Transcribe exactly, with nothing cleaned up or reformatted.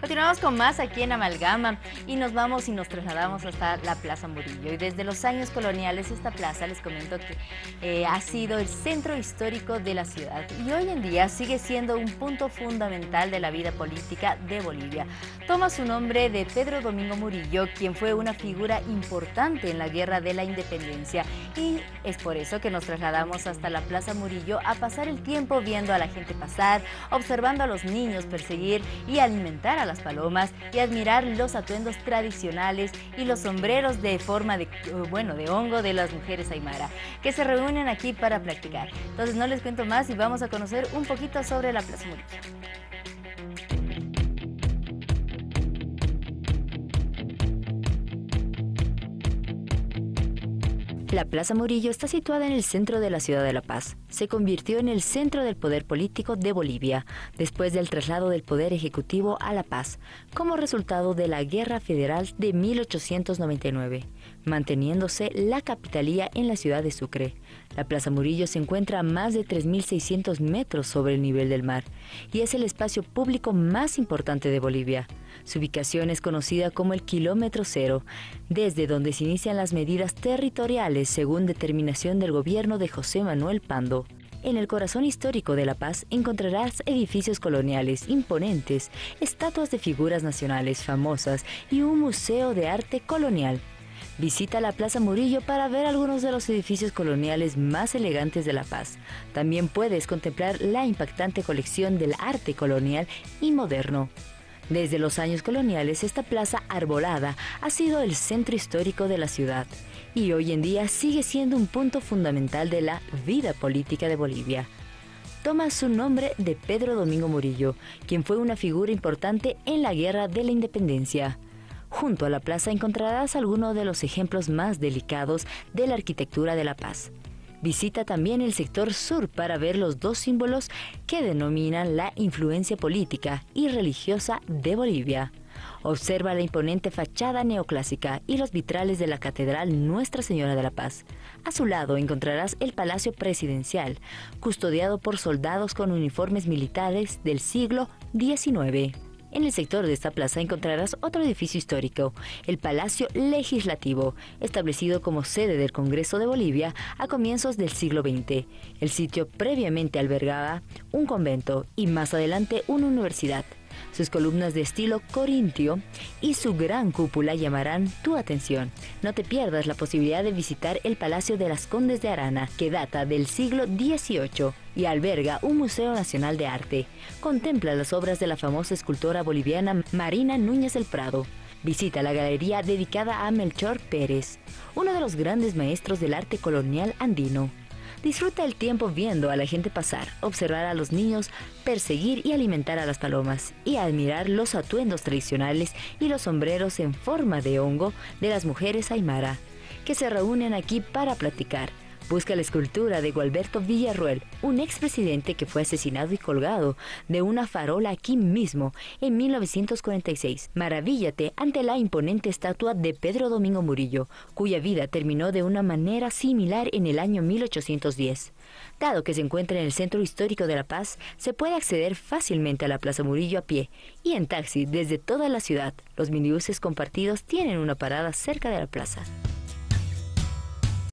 continuamos con más aquí en Amalgama y nos vamos y nos trasladamos hasta la Plaza Murillo. Y desde los años coloniales esta plaza, les comento que eh, ha sido el centro histórico de la ciudad y hoy en día sigue siendo un punto fundamental de la vida política de Bolivia. Toma su nombre de Pedro Domingo Murillo, quien fue una figura importante en la Guerra de la Independencia, y es por eso que nos trasladamos hasta la Plaza Murillo a pasar el tiempo viendo a la gente pasar, observando a los niños perseguir y alimentar a las palomas y admirar los atuendos tradicionales y los sombreros de forma de, bueno, de hongo de las mujeres aymara, que se reúnen aquí para practicar. Entonces no les cuento más y vamos a conocer un poquito sobre la Plaza Murillo. La Plaza Murillo está situada en el centro de la ciudad de La Paz. Se convirtió en el centro del poder político de Bolivia, después del traslado del poder ejecutivo a La Paz, como resultado de la Guerra Federal de mil ochocientos noventa y nueve, manteniéndose la capitalía en la ciudad de Sucre. La Plaza Murillo se encuentra a más de tres mil seiscientos metros sobre el nivel del mar y es el espacio público más importante de Bolivia. Su ubicación es conocida como el Kilómetro Cero, desde donde se inician las medidas territoriales según determinación del gobierno de José Manuel Pando. En el corazón histórico de La Paz encontrarás edificios coloniales imponentes, estatuas de figuras nacionales famosas y un museo de arte colonial. Visita la Plaza Murillo para ver algunos de los edificios coloniales más elegantes de La Paz. También puedes contemplar la impactante colección del arte colonial y moderno. Desde los años coloniales, esta plaza arbolada ha sido el centro histórico de la ciudad y hoy en día sigue siendo un punto fundamental de la vida política de Bolivia. Toma su nombre de Pedro Domingo Murillo, quien fue una figura importante en la Guerra de la Independencia. Junto a la plaza encontrarás algunos de los ejemplos más delicados de la arquitectura de La Paz. Visita también el sector sur para ver los dos símbolos que denominan la influencia política y religiosa de Bolivia. Observa la imponente fachada neoclásica y los vitrales de la Catedral Nuestra Señora de la Paz. A su lado encontrarás el Palacio Presidencial, custodiado por soldados con uniformes militares del siglo diecinueve. En el sector de esta plaza encontrarás otro edificio histórico, el Palacio Legislativo, establecido como sede del Congreso de Bolivia a comienzos del siglo veinte. El sitio previamente albergaba un convento y más adelante una universidad. Sus columnas de estilo corintio y su gran cúpula llamarán tu atención. No te pierdas la posibilidad de visitar el Palacio de las Condes de Arana, que data del siglo dieciocho y alberga un Museo Nacional de Arte. Contempla las obras de la famosa escultora boliviana Marina Núñez del Prado. Visita la galería dedicada a Melchor Pérez, uno de los grandes maestros del arte colonial andino. Disfruta el tiempo viendo a la gente pasar, observar a los niños, perseguir y alimentar a las palomas y admirar los atuendos tradicionales y los sombreros en forma de hongo de las mujeres aymara, que se reúnen aquí para platicar. Busca la escultura de Gualberto Villarroel, un expresidente que fue asesinado y colgado de una farola aquí mismo en mil novecientos cuarenta y seis. Maravíllate ante la imponente estatua de Pedro Domingo Murillo, cuya vida terminó de una manera similar en el año mil ochocientos diez. Dado que se encuentra en el centro histórico de La Paz, se puede acceder fácilmente a la Plaza Murillo a pie y en taxi desde toda la ciudad. Los minibuses compartidos tienen una parada cerca de la plaza.